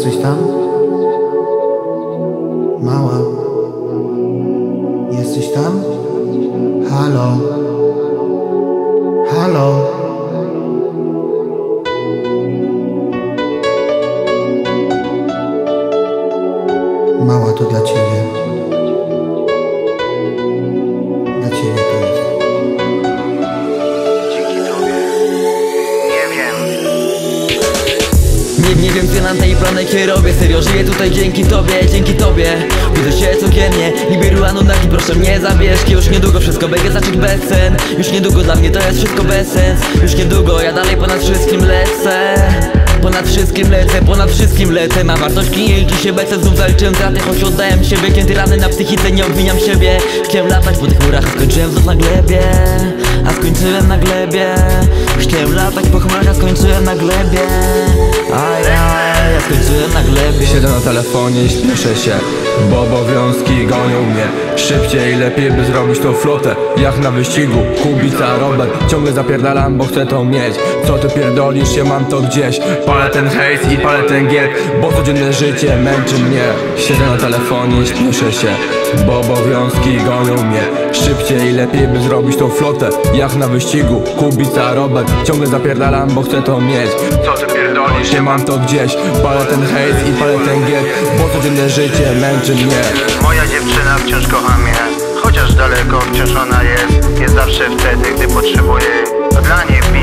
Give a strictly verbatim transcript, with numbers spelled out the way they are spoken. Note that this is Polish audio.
jesteś tam? Mała, jesteś tam? Halo? Halo? Mała, to dla ciebie. Dla ciebie to jest. Dzięki tobie. Nie wiem. Nie, nie wiem, co na tej planecie robię. Serio, żyję tutaj dzięki tobie, dzięki tobie. Widzę się codziennie, niby Ruanundaki, proszę mnie zabierz. Już niedługo wszystko będzie zacząć bez sen. Już niedługo dla mnie to jest wszystko bez sens. Już niedługo ja dalej ponad wszystkim lecę. Ponad wszystkim lecę, ponad wszystkim lecę. Mam wartość klientki, się becę, znów zaliczyłem straty. Choć oddałem siebie, kiedy rany na psychice, nie obwiniam siebie. Chciałem latać po tych chmurach, a skończyłem znów na glebie. A skończyłem na glebie. Chciałem latać po chmurach, a skończyłem na glebie. A ja, ja skończyłem na glebie. Siedzę na telefonie i śpieszę się, bo obowiązki gonią mnie. Szybciej, lepiej by zrobić tą flotę, jak na wyścigu Kubica, Robert. Ciągle zapierdalam, bo chcę to mieć. Co ty pierdolisz, ja mam to gdzieś. Palę ten hejs i palę ten giet, bo codzienne życie męczy mnie. Siedzę na telefonie i śpieszę się, bo obowiązki gonią mnie. Szybciej, lepiej by zrobić tą flotę, jak na wyścigu Kubica, Robert. Ciągle zapierdalam, bo chcę to mieć. Co ty pierdolisz, ja mam to gdzieś. Palę ten hejs i palę ten giet, bo codzienne życie męczy mnie. Moja dziewczyna wciąż kocha mnie, chociaż daleko wciąż ona jest. Jest zawsze wtedy, gdy potrzebuję jej. To dla niej